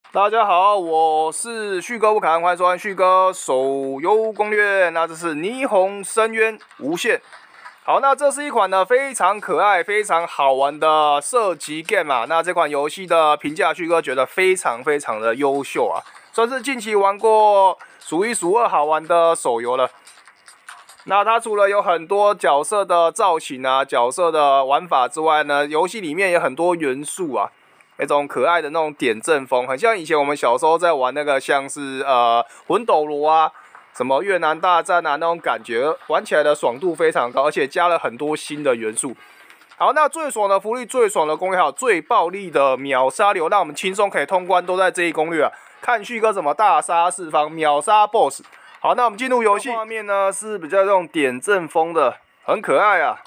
大家好，我是旭哥不侃，欢迎收看旭哥手游攻略。那这是霓虹深渊无限。好，那这是一款呢非常可爱、非常好玩的射击 game 啊。那这款游戏的评价，旭哥觉得非常的优秀啊，算是近期玩过数一数二好玩的手游了。那它除了有很多角色的造型啊、角色的玩法之外呢，游戏里面有很多元素啊。那种可爱的那种点阵风，很像以前我们小时候在玩那个像是魂斗罗啊、什么越南大战啊那种感觉，玩起来的爽度非常高，而且加了很多新的元素。好，那最爽的福利、最爽的攻略，还有最暴力的秒杀流，让我们轻松可以通关，都在这一攻略啊！看旭哥怎么大杀四方，秒杀 BOSS。好，那我们进入游戏，画面呢是比较这种点阵风的，很可爱啊。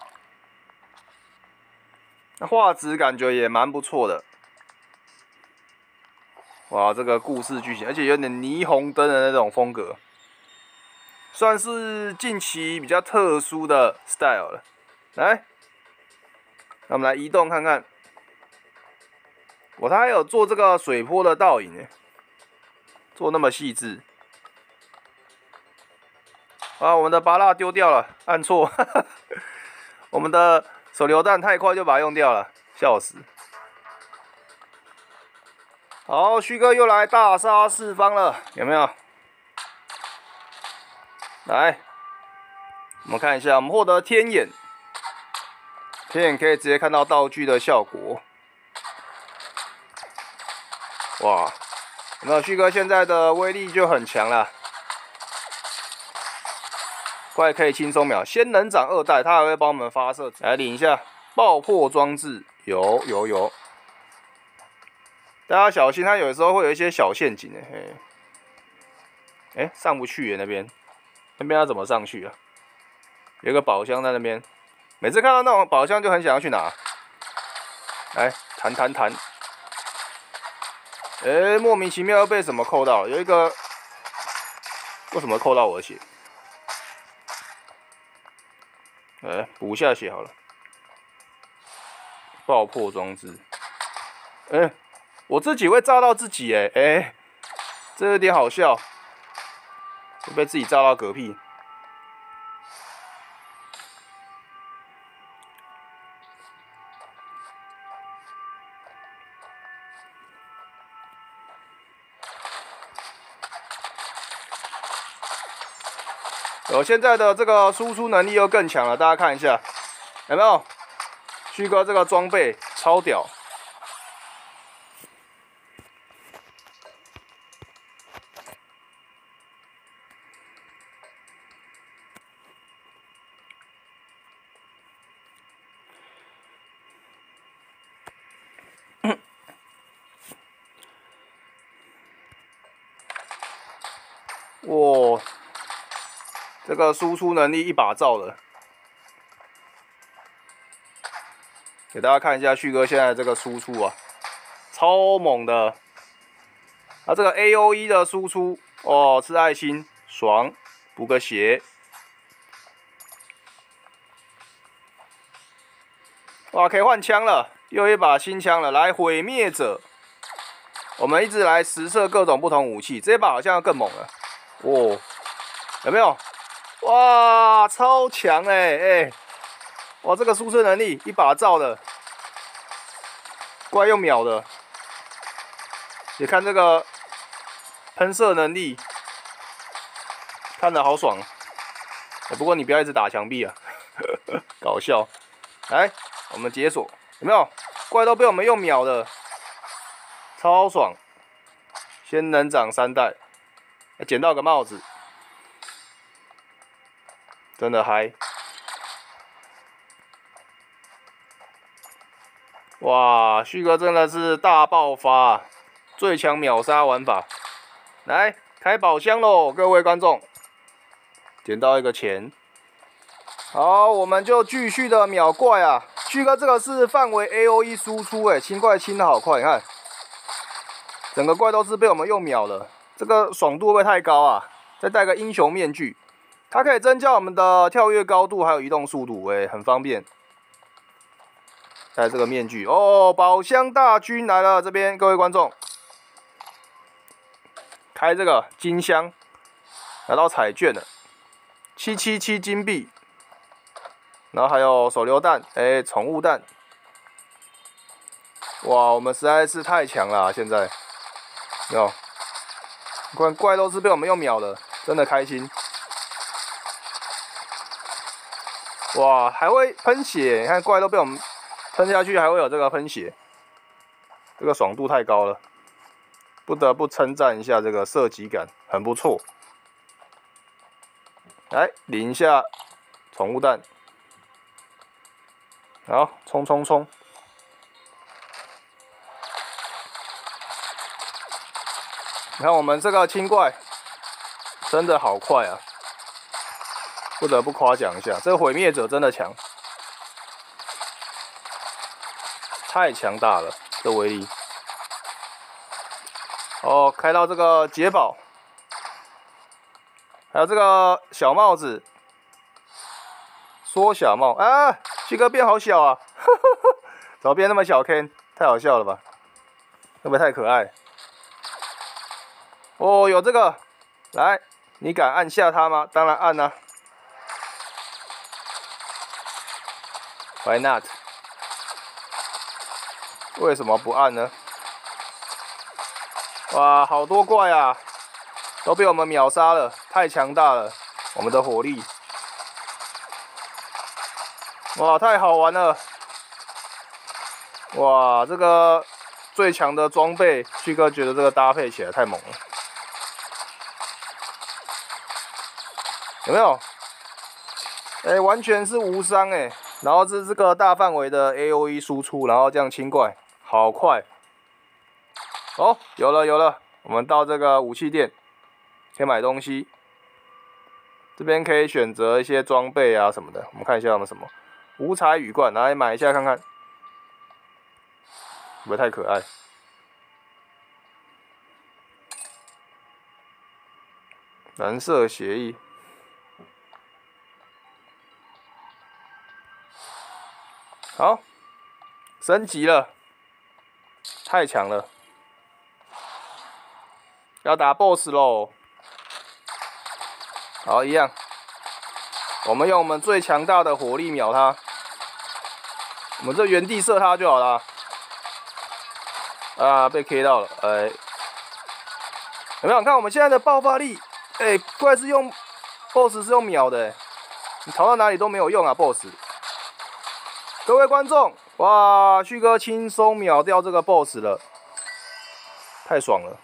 那画质感觉也蛮不错的。哇，这个故事剧情，而且有点霓虹灯的那种风格，算是近期比较特殊的 style 了。来，那我们来移动看看。它还有做这个水波的倒影，做那么细致。啊，我们的拔蜡丢掉了，按错。我们的手榴弹太快就把它用掉了，笑死。好，旭哥又来大杀四方了，有没有？来，我们看一下，我们获得天眼，天眼可以直接看到道具的效果。哇，有没有？旭哥现在的威力就很强了，怪可以轻松秒。仙人掌2代，它还会帮我们发射，来领一下爆破装置，有。大家小心，它有时候会有一些小陷阱上不去耶，那边要怎么上去啊？有个宝箱在那边，每次看到那种宝箱就很想要去拿。来，弹。莫名其妙又被什么扣到了？有一个，为什么扣到我的血？补一下血好了。爆破装置，我自己会炸到自己这有点好笑，会被自己炸到嗝屁。现在的这个输出能力又更强了，大家看一下，有没有？旭哥这个装备超屌。哇，这个输出能力一把照了，给大家看一下旭哥现在这个输出啊，超猛的。这个 AOE 的输出吃爱心爽，补个血。哇，可以换枪了，又一把新枪了，来毁灭者。我们一直来实测各种不同武器，这把好像更猛了。有没有？哇，超强哇，这个输出能力一把照的，怪用秒的。也看这个喷射能力，看得好爽。不过你不要一直打墙壁啊，搞笑。来，我们解锁，有没有？怪都被我们用秒的，超爽。仙人掌3代，捡到个帽子。真的嗨！哇，旭哥真的是大爆发，最强秒杀玩法。来开宝箱喽，各位观众，捡到一个钱。好，我们就继续的秒怪啊。旭哥这个是范围 AOE 输出清怪清的好快，你看，整个怪都是被我们用秒的，这个爽度会不会太高啊？再戴个英雄面具。它可以增加我们的跳跃高度，还有移动速度，很方便。戴这个面具宝箱大军来了，这边各位观众， 开这个金箱，拿到彩券了，777金币，然后还有手榴弹，宠物弹。哇，我们实在是太强了、现在，有，怪都是被我们用秒了，真的开心。哇，还会喷血，你看怪都被我们喷下去，还会有这个喷血，这个爽度太高了，不得不称赞一下这个射击感，很不错。来领一下宠物弹，好，冲冲冲！你看我们这个轻怪真的好快啊，不得不夸奖一下，这个毁灭者真的强，太强大了，这威力。哦，开到这个捷宝，还有这个小帽子，缩小帽啊，旭哥变好小啊，怎么变那么小 Ken？ 太好笑了吧？会不会太可爱？哦，有这个，来，你敢按下它吗？当然按啊 ，Why not？ 为什么不按呢？哇，好多怪啊，都被我们秒杀了，太强大了，我们的火力。哇，太好玩了！哇，这个最强的装备，旭哥觉得这个搭配起来太猛了。有没有？完全是无伤然后是这个大范围的 AOE 输出，然后这样清怪，好快。哦，有了，我们到这个武器店，可以买东西。这边可以选择一些装备啊什么的，我们看一下有没有什么五彩羽冠，来买一下看看，会不会太可爱？蓝色协议。好，升级了，太强了，要打 BOSS 咯。好，一样，我们用我们最强大的火力秒他，我们这原地射他就好了。啊，被 K 到了，有没有？看我们现在的爆发力，怪是用 BOSS 是用秒的，你逃到哪里都没有用啊 BOSS。各位观众，哇，旭哥轻松秒掉这个 BOSS 了，太爽了！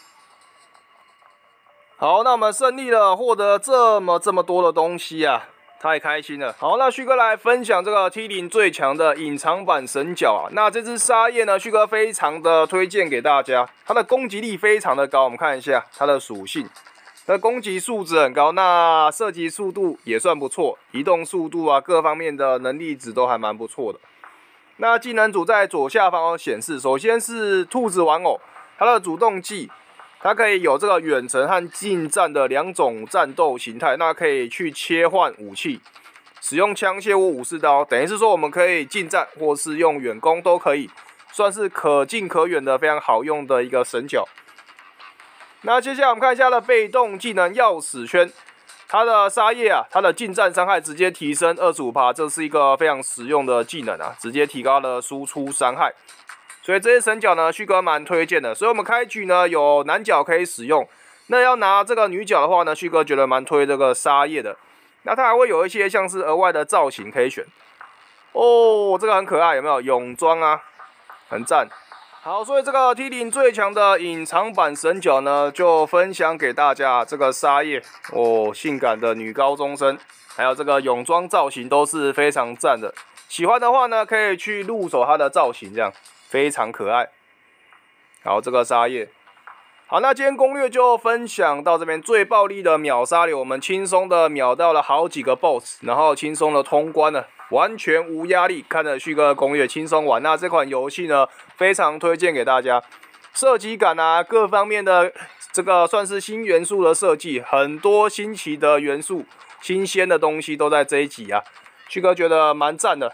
好，那我们胜利了，获得这么多的东西啊，太开心了。好，那旭哥来分享这个 T0最强的隐藏版神角啊。那这只沙叶呢，旭哥非常的推荐给大家，它的攻击力非常的高。我们看一下它的属性。它的攻击数值很高，那射击速度也算不错，移动速度啊，各方面的能力值都还蛮不错的。那技能组在左下方显示，首先是兔子玩偶，它的主动技，它可以有这个远程和近战的两种战斗形态，那可以去切换武器，使用枪械或武士刀，等于是说我们可以近战或是用远攻都可以，算是可近可远的非常好用的一个神角。那接下来我们看一下它的被动技能钥匙圈，它的沙叶啊，它的近战伤害直接提升25%，这是一个非常实用的技能啊，直接提高了输出伤害。所以这些神角呢，旭哥蛮推荐的。所以我们开局呢有男角可以使用，那要拿这个女角的话呢，旭哥觉得蛮推这个沙叶的。那它还会有一些像是额外的造型可以选。哦，这个很可爱，有没有泳装啊？很赞。好，所以这个 T0最强的隐藏版神角呢，就分享给大家。这个沙叶哦，性感的女高中生，还有这个泳装造型都是非常赞的。喜欢的话呢，可以去入手它的造型，这样非常可爱。好，这个沙叶。好，那今天攻略就分享到这边。最暴力的秒杀里，我们轻松的秒到了好几个 BOSS， 然后轻松的通关了。完全无压力，看着旭哥的攻略轻松玩。那这款游戏呢，非常推荐给大家，射击感啊，各方面的这个算是新元素的设计，很多新奇的元素、新鲜的东西都在这一集啊，旭哥觉得蛮赞的。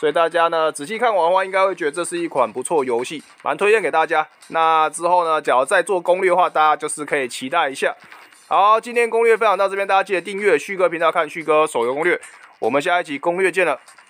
所以大家呢仔细看完的话，应该会觉得这是一款不错游戏，蛮推荐给大家。那之后呢，假如再做攻略的话，大家就是可以期待一下。好，今天攻略分享到这边，大家记得订阅旭哥频道看旭哥手游攻略。我们下一集攻略见了。